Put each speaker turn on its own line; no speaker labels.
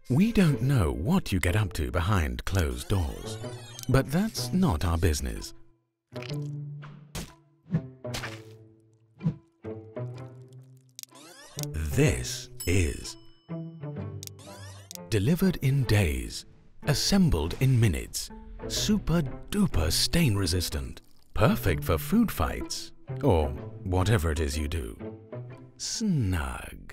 We don't know what you get up to behind closed doors, but that's not our business. This is delivered in days, assembled in minutes, super duper stain resistant, perfect for food fights or whatever it is you do. Snug.